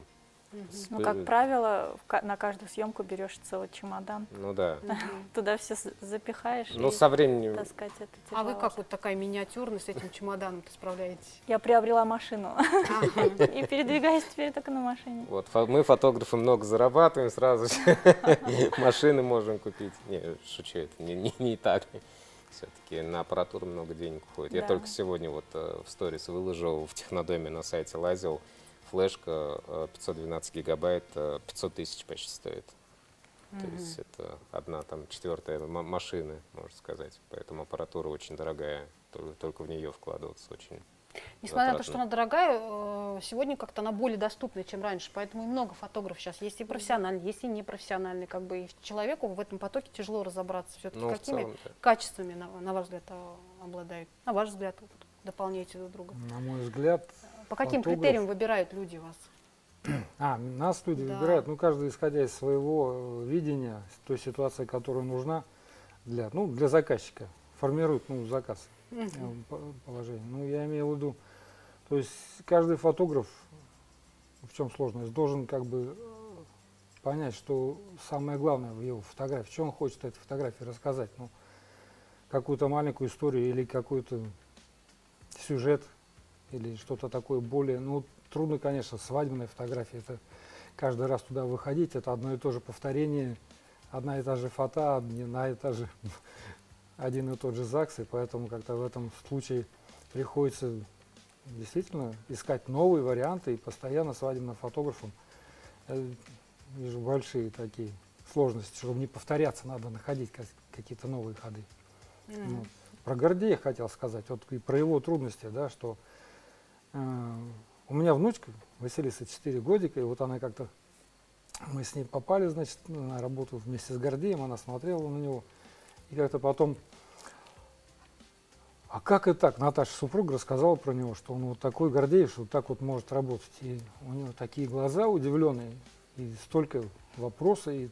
С Ну, пы- как правило, в ка- на каждую съемку берешь целый чемодан. Ну да. Туда все с- запихаешь Ну, и со временем... таскать это А вы тяжело. как вот такая миниатюрная с этим чемоданом-то справляетесь? Я приобрела машину и передвигаюсь теперь только на машине. Вот фо- мы, фотографы, много зарабатываем, сразу же машины можем купить. Не, шучу, это не, не, не так. Все-таки на аппаратуру много денег уходит. Я Да. только сегодня вот э, в сторис выложил, в Технодоме на сайте лазил, флешка э, пятьсот двенадцать гигабайт, э, пятьсот тысяч почти стоит. То есть это одна там четвертая м- машины, можно сказать. Поэтому аппаратура очень дорогая, только, только в нее вкладываться очень. Несмотря на то, затратно. что она дорогая, э, сегодня как-то она более доступна, чем раньше. Поэтому и много фотографов сейчас. Есть и профессиональные, есть и непрофессиональные. Как бы и человеку в этом потоке тяжело разобраться. Все-таки Ну, в какими целом, да. качествами, на, на ваш взгляд, а, обладают? На ваш взгляд, вот, дополняете друг друга. На мой взгляд, По каким фотограф- критериям выбирают люди вас? А, нас люди Да. выбирают, ну, каждый исходя из своего э, видения, той ситуации, которая нужна для, ну, для заказчика, формирует, ну, заказ, э, по- положение. Ну, я имею в виду, то есть каждый фотограф, в чем сложность, должен как бы э, понять, что самое главное в его фотографии, что он хочет этой фотографии рассказать, ну, какую-то маленькую историю или какой-то сюжет, или что-то такое более, ну, трудно, конечно, свадебная фотография, это каждый раз туда выходить, это одно и то же повторение, одна и та же фото, одна и та же, один и тот же ЗАГС, и поэтому как-то в этом случае приходится действительно искать новые варианты, и постоянно свадебным фотографом я вижу большие такие сложности, чтобы не повторяться, надо находить ка- какие-то новые ходы. Мгм. Вот. про Гордея хотел сказать, вот и про его трудности, да, что э, у меня внучка Василиса четыре годика, и вот она как-то, мы с ней попали, значит, на работу вместе с Гордеем, она смотрела на него, и как-то потом, а как это так, Наташа, супруга, рассказала про него, что он вот такой Гордеев, что вот так вот может работать, и у него такие глаза удивленные, и столько вопросов, и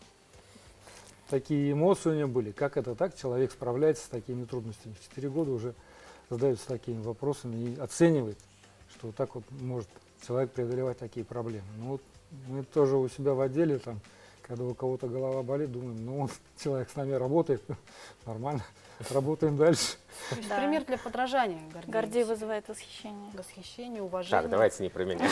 такие эмоции у него были. Как это так? Человек справляется с такими трудностями. В четыре года уже задается такими вопросами и оценивает, что вот так вот может человек преодолевать такие проблемы. Ну вот мы тоже у себя в отделе, там, когда у кого-то голова болит, думаем, ну он, человек с нами работает, нормально, работаем дальше. То есть Да. пример для подражания Гордею. Гордей вызывает восхищение. Восхищение, уважение. Так, давайте не про меня.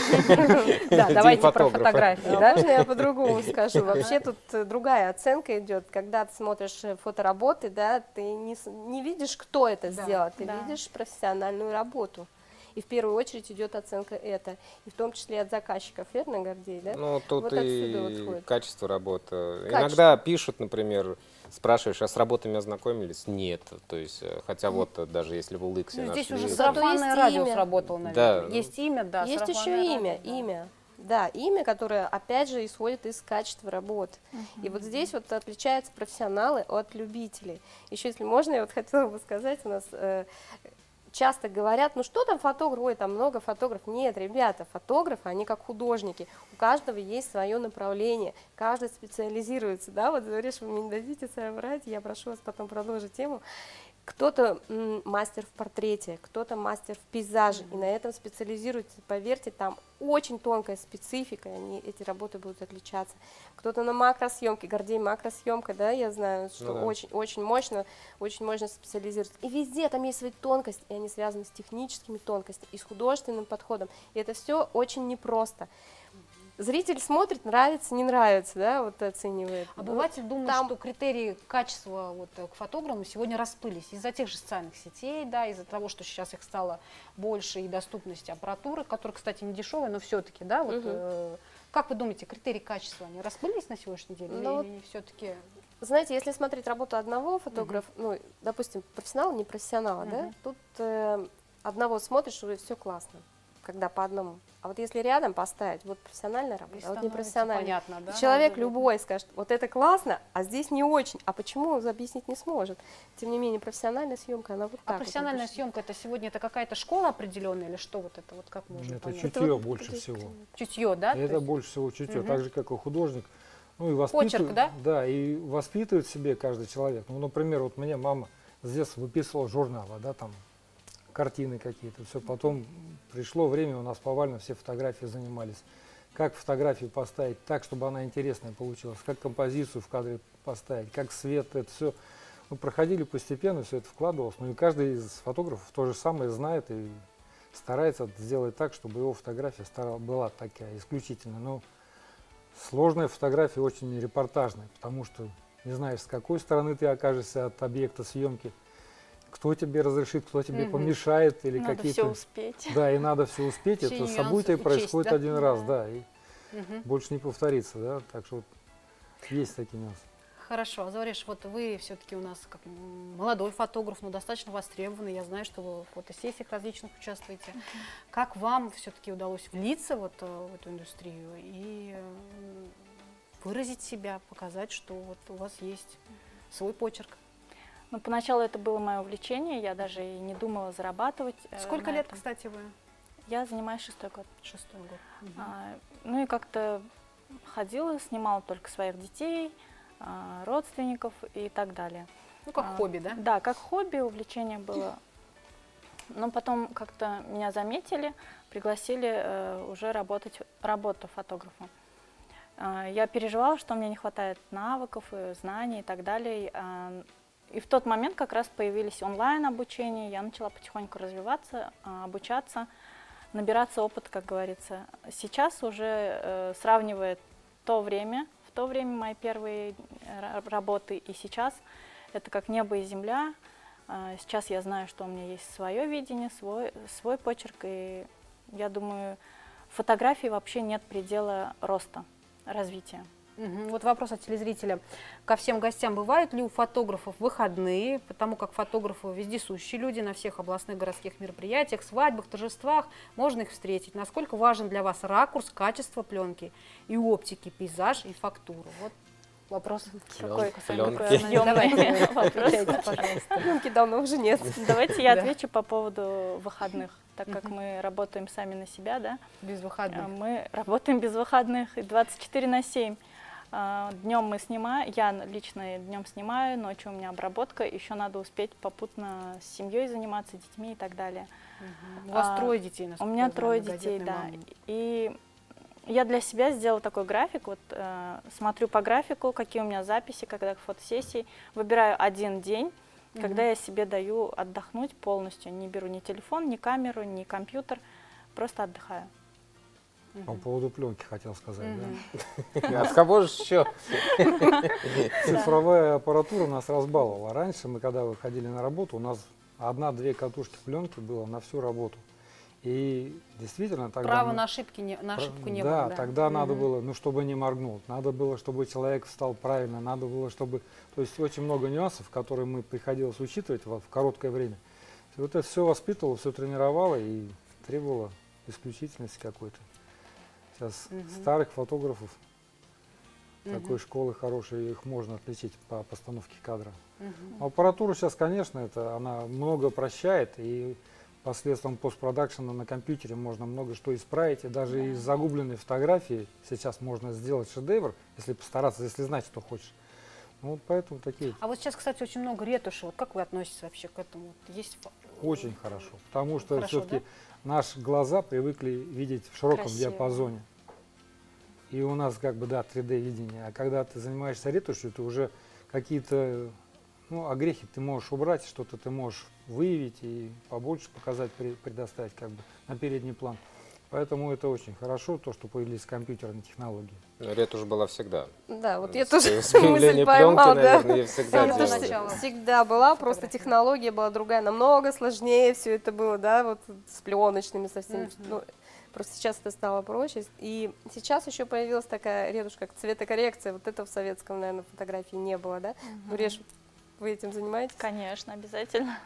Да, День давайте про фотографа. фотографии. Да? Можно я по-другому скажу? Вообще тут э, другая оценка идет. Когда ты смотришь э, фотоработы, да, ты не, с- не видишь, кто это Да, сделал, ты да. видишь профессиональную работу. И в первую очередь идет оценка это. И в том числе от заказчиков, верно, Гордей, да? Ну, тут Вот отсюда и вот исходит. качество работы. Качество. Иногда пишут, например, спрашиваешь, а с работами ознакомились? Нет. То есть, э, хотя вот э, даже если в Улыксе Ну, здесь нашли... уже Зато сарафанное есть радио имя. сработало, наверное. Да. Есть имя, да. Есть еще сарафанное имя, радио, да. имя. Да, имя, которое, опять же, исходит из качества работы. И вот здесь вот отличаются профессионалы от любителей. Еще, если можно, я вот хотела бы сказать, у нас э, часто говорят, ну что там фотограф, ой, там много фотографов. Нет, ребята, фотографы, они как художники. У каждого есть свое направление, каждый специализируется, да, вот говоришь, вы мне не дадите соврать, я прошу вас потом продолжить тему. Кто-то м, мастер в портрете, кто-то мастер в пейзаже, и на этом специализируется. Поверьте, там очень тонкая специфика, они, эти работы будут отличаться. Кто-то на макросъемке, Гордей макросъемка, да, я знаю, что Ну да. очень, очень мощно, очень мощно специализируется. И везде там есть свои тонкости, и они связаны с техническими тонкостями и с художественным подходом. И это все очень непросто. Зритель смотрит, нравится, не нравится, да, вот оценивает. Обыватель думает, там- что критерии качества вот, э, к фотографам сегодня расплылись из-за тех же социальных сетей, да, из-за того, что сейчас их стало больше и доступности аппаратуры, которая, кстати, не дешевая, но все-таки, да, вот, Мгм. э, как вы думаете, критерии качества, они расплылись на сегодняшний день Ну, или все-таки... Знаете, если смотреть работу одного фотографа, ну, допустим, профессионала, не профессионала, да, Мгм. тут э, одного смотришь, уже все классно, когда по одному. А вот если рядом поставить, вот профессиональная работа, а вот не профессиональная. Понятно, да? Человек Да, да, да. любой скажет, вот это классно, а здесь не очень. А почему, он объяснить не сможет. Тем не менее, профессиональная съемка, она вот А так. профессиональная вот съемка это сегодня это какая-то школа определенная или что вот это вот как можно Это понять? чутье вот больше здесь всего. Чутье, да? И То это есть- больше всего чутье, Мгм. так же, как и художник. Ну, и Почерк, воспитывает, да? и воспитывает в себе каждый человек. Ну, например, вот мне мама с детства выписывала журналы, да, там, картины какие-то, все. Потом пришло время, у нас повально все фотографии занимались. Как фотографию поставить так, чтобы она интересная получилась, как композицию в кадре поставить, как свет, это все. Мы проходили постепенно, все это вкладывалось. Ну и каждый из фотографов то же самое знает и старается сделать так, чтобы его фотография стала, была такая исключительная. Но сложная фотография очень репортажная, потому что не знаешь, с какой стороны ты окажешься от объекта съемки, кто тебе разрешит, кто тебе Мгм. помешает или Надо все какие-то. успеть. Да, и надо все успеть. Все Это нюансы событие учесть, происходит да? один раз, да, и Мгм. больше не повторится, да. Так что вот есть такие нюансы. Хорошо, Завариш, вот вы все-таки у нас как м, молодой фотограф, но достаточно востребованный. Я знаю, что вы в фотосессиях различных участвуете. Как вам все-таки удалось влиться вот, э, в эту индустрию и э, выразить себя, показать, что вот у вас есть свой почерк? Ну, поначалу это было мое увлечение, я даже и не думала зарабатывать. э, Сколько на лет, этом. кстати, вы? Я занимаюсь шестой год. Шестой год. Мгм. А, ну и как-то ходила, снимала только своих детей, а, родственников и так далее. Ну, как А, хобби, да? Да, как хобби, увлечение было. Но потом как-то меня заметили, пригласили э, уже работать, работу фотографом. А, я переживала, что мне не хватает навыков, и знаний и так далее. А, и в тот момент как раз появились онлайн-обучения, я начала потихоньку развиваться, а, обучаться, набираться опыт, как говорится. Сейчас уже э, сравнивая то время, в то время мои первые ра- работы и сейчас, это как небо и земля. А, Сейчас я знаю, что у меня есть свое видение, свой, свой почерк, и я думаю, в фотографии вообще нет предела роста, развития. Мгм. Вот вопрос от телезрителя ко всем гостям. Бывают ли у фотографов выходные, потому как фотографы вездесущие люди, на всех областных городских мероприятиях, свадьбах, торжествах можно их встретить? Насколько важен для вас ракурс, качество пленки и оптики, пейзаж и фактуру? Вот вопрос. Какой, Пленки. какой объемный вопрос. Пожалуйста. Пленки давно уже нет. Давайте я Да. отвечу по поводу выходных, так как мы работаем сами на себя, да. Без выходных. А, Мы работаем без выходных и двадцать четыре на семь. Днем мы снимаем, я лично днем снимаю, ночью у меня обработка, еще надо успеть попутно с семьей заниматься, детьми и так далее. У вас А, трое детей, У насколько меня я знаю, трое детей, многодетная да. мама. И я для себя сделала такой график, вот э, смотрю по графику, какие у меня записи, когда фотосессии, выбираю один день, когда я себе даю отдохнуть полностью, не беру ни телефон, ни камеру, ни компьютер, просто отдыхаю. По поводу пленки хотел сказать. Мгм. Да? От кого же еще? Цифровая аппаратура нас разбаловала. Раньше мы, когда выходили на работу, у нас одна-две катушки пленки было на всю работу. И действительно тогда... Права мы- на ошибки не, на Про- ошибку не да, было. Да, тогда надо Мгм. было, ну, чтобы не моргнул, надо было, чтобы человек встал правильно, надо было, чтобы... То есть очень много нюансов, которые мы приходилось учитывать в, в короткое время. И вот это все воспитывало, все тренировало и требовало исключительности какой-то. Сейчас Мгм. старых фотографов Мгм. такой школы хорошей, их можно отличить по постановке кадра. Мгм. Аппаратура сейчас, конечно, это она много прощает, и посредством постпродакшена на компьютере можно много что исправить, и даже из загубленной фотографии сейчас можно сделать шедевр, если постараться, если знать, что хочешь. Ну, вот поэтому такие А вот сейчас, кстати, очень много ретуши. Вот как вы относитесь вообще к этому? Вот есть фо- очень хорошо, потому что Хорошо, все-таки наши глаза привыкли видеть в широком Красиво. диапазоне. И у нас как бы, да, три дэ видение, а когда ты занимаешься ретушью, ты уже какие-то, ну, огрехи ты можешь убрать, что-то ты можешь выявить и побольше показать, пре- предоставить как бы на передний план. Поэтому это очень хорошо, то, что появились компьютерные технологии. Ретушь была всегда. Да, вот С- я тоже с мысль появления поймала, пленки, да. наверное, ее всегда Она тоже делали. делали. всегда была, просто Фотографии. технология была другая, намного сложнее все это было, да, вот с пленочными совсем. Мгм. Ну, просто сейчас это стало проще. И сейчас еще появилась такая ретушь, как цветокоррекция. Вот это в советском, наверное, фотографии не было, да? Ну, Реш, вы этим занимаетесь? Конечно, обязательно.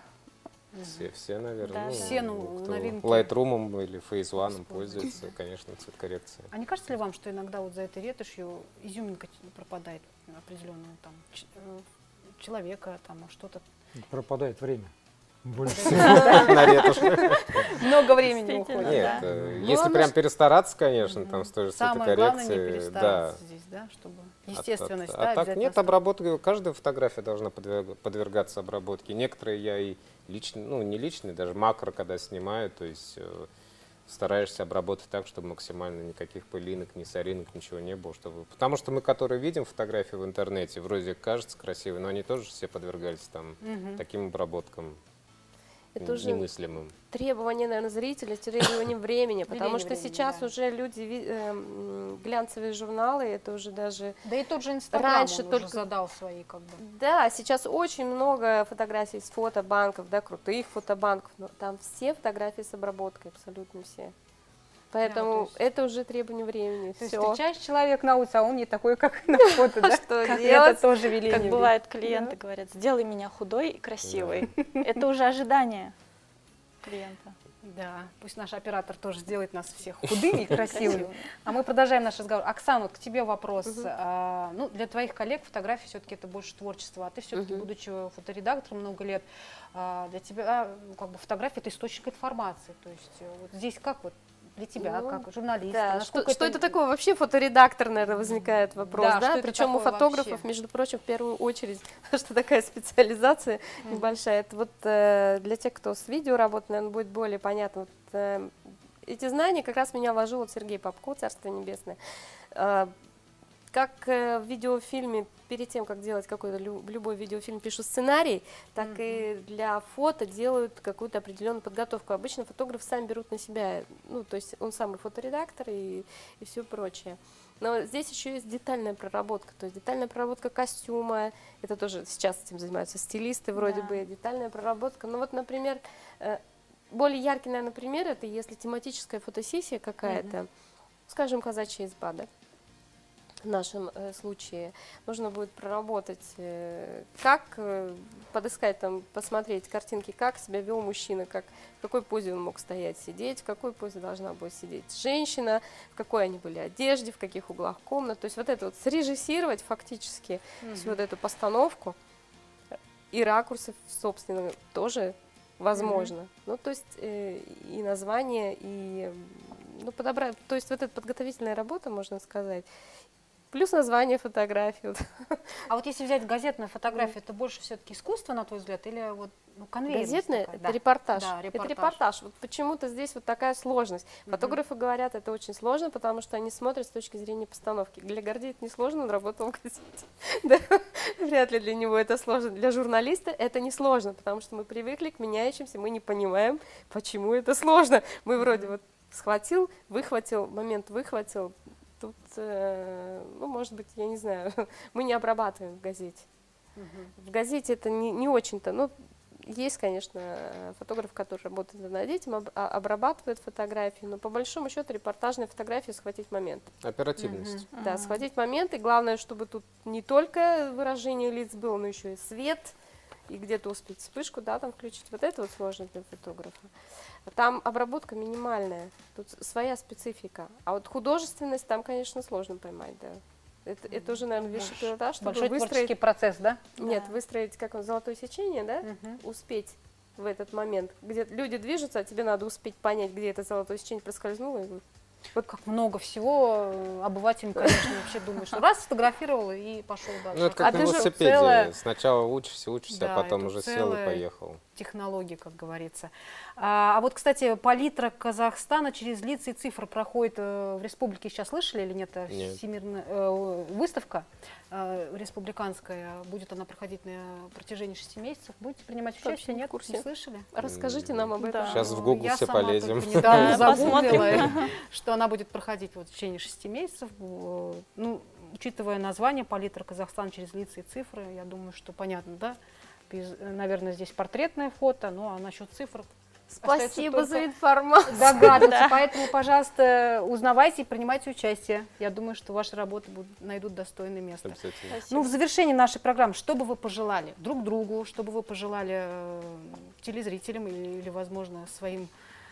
Все, все, наверное. Да, ну, да. Все, ну, кто новинки. Lightroom или Phase One пользуется, конечно, цветокоррекция. А не кажется ли вам, что иногда вот за этой ретушью изюминка ч- пропадает определенного там ч- э, человека, там а что-то? Пропадает время. Больше всего. На ретушь. Много времени Действительно, уходит. Нет, да. э, Ну, если оно прям ж- перестараться, конечно, там с той же Самое главное не цветокоррекцией, да. перестараться здесь, да, чтобы А- естественность, а, да, а так обязательно нет, оставить. обработка, каждая фотография должна подверг- подвергаться обработке. Некоторые я и лично, ну не личные, даже макро, когда снимаю, то есть э, стараешься обработать так, чтобы максимально никаких пылинок, ни соринок, ничего не было. Чтобы... Потому что мы, которые видим фотографии в интернете, вроде кажется красивой, но они тоже все подвергались там Мгм. таким обработкам Это уже немыслимым. требование, наверное, зрителя, требование времени, потому что времени, сейчас да. уже люди, ви- эм, глянцевые журналы, это уже даже... Да и тот же Инстаграм, Раньше он уже только- задал свои как бы. Да, сейчас очень много фотографий с фотобанков, да, крутых фотобанков, но там все фотографии с обработкой, абсолютно все. Поэтому есть- это уже требование времени. То есть Все. встречаешь человека на улице, а он не такой, как на фото, да? Что Как делать? это тоже веление. Как бить. бывает, клиенты говорят, сделай меня худой и красивой. Это уже ожидание клиента. Да, пусть наш оператор тоже сделает нас всех худыми и красивыми. А мы продолжаем наш разговор. Оксана, вот к тебе вопрос. А, ну, для твоих коллег фотография все-таки это больше творчество, а ты все-таки, Мгм. будучи фоторедактором много лет, а, для тебя ну, как бы фотография это источник информации. То есть э, вот здесь как вот для тебя, Ну, как журналиста, Да, что, насколько что это такое вообще фоторедактор, наверное, возникает вопрос, Да, да? что это Причем у такое фотографов, вообще? между прочим, в первую очередь, что такая специализация небольшая. Это вот э, для тех, кто с видео работает, наверное, будет более понятно. Вот, э, эти знания как раз меня вложил вот Сергей Попко, Царство Небесное. Э, как э, в видеофильме, перед тем, как делать какой-то лю- любой видеофильм, пишут сценарий, так и для фото делают какую-то определенную подготовку. Обычно фотографы сами берут на себя, ну, то есть он самый фоторедактор и, и все прочее. Но здесь еще есть детальная проработка, то есть детальная проработка костюма, это тоже сейчас этим занимаются стилисты вроде Да. бы, детальная проработка. Ну вот, например, э, более яркий, наверное, пример, это если тематическая фотосессия какая-то, скажем, казачья изба, да? в нашем э, случае нужно будет проработать, э, как э, подыскать, там, посмотреть картинки, как себя вел мужчина, как, в какой позе он мог стоять, сидеть, в какой позе должна была сидеть женщина, в какой они были одежде, в каких углах комнат. То есть вот это вот срежиссировать фактически Мгм. всю вот эту постановку и ракурсы, собственно, тоже возможно. Ну, то есть э, и название, и ну, подобрать, то есть вот эта подготовительная работа, можно сказать, плюс название фотографии. А вот если взять газетную фотографию, это больше все-таки искусство, на твой взгляд, или вот ну, конвейерность Газетная такая? это Да. репортаж. Да, Это репортаж. репортаж. Вот почему-то здесь вот такая сложность. Мгм. Фотографы говорят, это очень сложно, потому что они смотрят с точки зрения постановки. Для Гордея это не сложно, он работал в газете. Да, вряд ли для него это сложно. Для журналиста это не сложно, потому что мы привыкли к меняющимся, мы не понимаем, почему это сложно. Мы вроде вот схватил, выхватил, момент выхватил. Тут, э, ну, может быть, я не знаю, мы не обрабатываем в газете. Мгм. В газете это не, не очень-то, ну, есть, конечно, фотограф, который работает над этим, об- а- обрабатывает фотографии, но по большому счету репортажная фотография — схватить момент. Оперативность. Мгм. Да, схватить момент, и главное, чтобы тут не только выражение лиц было, но еще и свет, и где-то успеть вспышку, да, там включить. Вот это вот сложно для фотографа. Там обработка минимальная, тут своя специфика. А вот художественность там, конечно, сложно поймать, да. Это, это уже, наверное, высший пилотаж, чтобы Большой выстроить... творческий процесс, да? Нет, Да. выстроить, как он, золотое сечение, да? Мгм. Успеть в этот момент, где люди движутся, а тебе надо успеть понять, где это золотое сечение проскользнуло. И вы- Вот как много всего э, обывателям, конечно, вообще думаешь, что раз сфотографировал и пошел дальше. Ну, это как А на ты же велосипеде. целая- Сначала учишься, учишься, Да, а потом это уже сел и целая- поехал. Технологии, как говорится. А, а вот, кстати, палитра Казахстана через лица и цифры проходит э, в республике. Сейчас слышали или нет? Нет. Всемирная э, выставка э, республиканская. Будет она проходить на протяжении шести месяцев. Будете принимать Точно, участие? в Нет? курсе. Не слышали? Расскажите нам об этом. Да. Сейчас в Ну, Google я все сама полезем. только недавно Да, загуглила, что она будет проходить вот в течение шести месяцев. Э, Ну, учитывая название «Палитра Казахстан через лица и цифры», я думаю, что понятно, да? Без- э, наверное, здесь портретное фото, ну а насчет цифр Спасибо остается за только информацию. догадываться. Да. Поэтому, пожалуйста, узнавайте и принимайте участие. Я думаю, что ваши работы будут, найдут достойное место. Обязательно. Ну, в завершении нашей программы, что бы вы пожелали друг другу, что бы вы пожелали э, телезрителям или, или, возможно, своим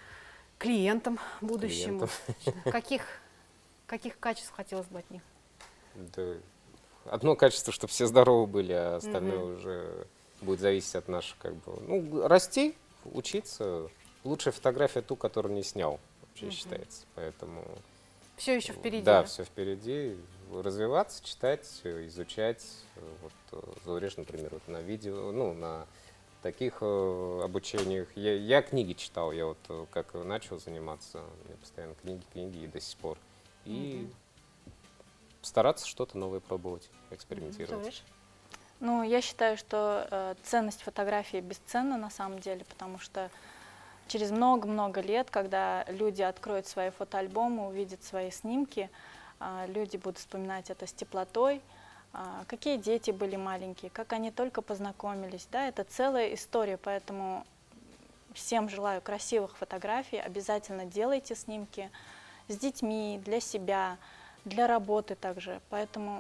клиентам будущим? Клиентам. Каких, каких качеств хотелось бы от них? Да. Одно качество, чтобы все здоровы были, а остальное Мгм. уже будет зависеть от наших, как бы, ну, расти, учиться. Лучшая фотография ту, которую не снял, вообще Мгм. считается. Поэтому Все еще впереди. да, все впереди. Развиваться, читать, э, изучать. Э, Вот э, Зауреш, например, вот на видео, ну, на таких э, обучениях. Я, я книги читал, я вот э, как начал заниматься, у меня постоянно книги, книги и до сих пор. И стараться что-то новое пробовать, экспериментировать. Зауреш? Ну, я считаю, что э, ценность фотографии бесценна на самом деле, потому что через много-много лет, когда люди откроют свои фотоальбомы, увидят свои снимки, э, люди будут вспоминать это с теплотой, э, какие дети были маленькие, как они только познакомились. Да, это целая история, поэтому всем желаю красивых фотографий, обязательно делайте снимки с детьми, для себя, для работы также. Поэтому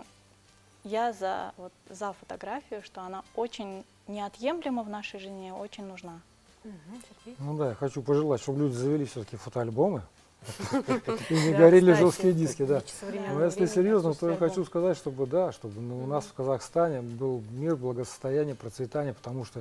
я за, вот, за фотографию, что она очень неотъемлема в нашей жизни, очень нужна. Мгм, Сергей? Ну да, я хочу пожелать, чтобы люди завели все-таки фотоальбомы и не Да, горели кстати, жесткие диски, да. в современном Но если времени серьезно, то я отсутствие хочу сказать, чтобы да, чтобы ну, у нас в Казахстане был мир, благосостояние, процветание, потому что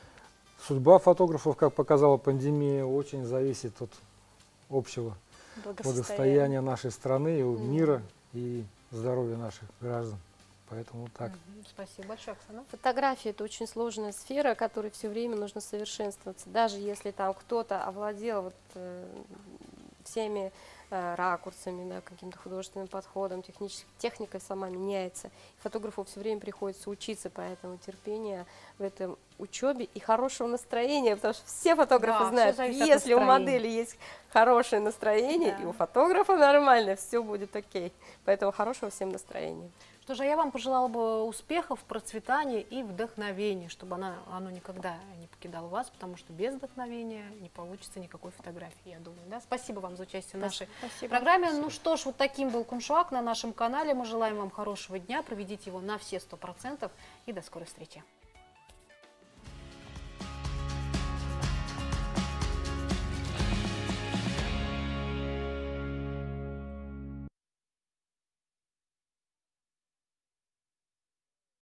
судьба фотографов, как показала пандемия, очень зависит от общего благосостояния нашей страны, и мира и здоровья наших граждан. Поэтому вот так. Мгм, Спасибо большое, Оксана. Фотография — это очень сложная сфера, которой все время нужно совершенствоваться. Даже если там кто-то овладел вот, э, всеми э, ракурсами, да, каким-то художественным подходом, технической техника сама меняется. Фотографу все время приходится учиться, поэтому терпения в этом учебе и хорошего настроения, потому что все фотографы Да, знают, всё зависит от если у настроения. модели есть хорошее настроение, Да. и у фотографа нормально, все будет окей. Поэтому хорошего всем настроения. Что же, я вам пожелала бы успехов, процветания и вдохновения, чтобы она, оно никогда не покидало вас, потому что без вдохновения не получится никакой фотографии, я думаю. Да? Спасибо вам за участие в нашей Спасибо. программе. Ну что ж, вот таким был Куншуак на нашем канале. Мы желаем вам хорошего дня, проведите его на все сто процентов и до скорой встречи.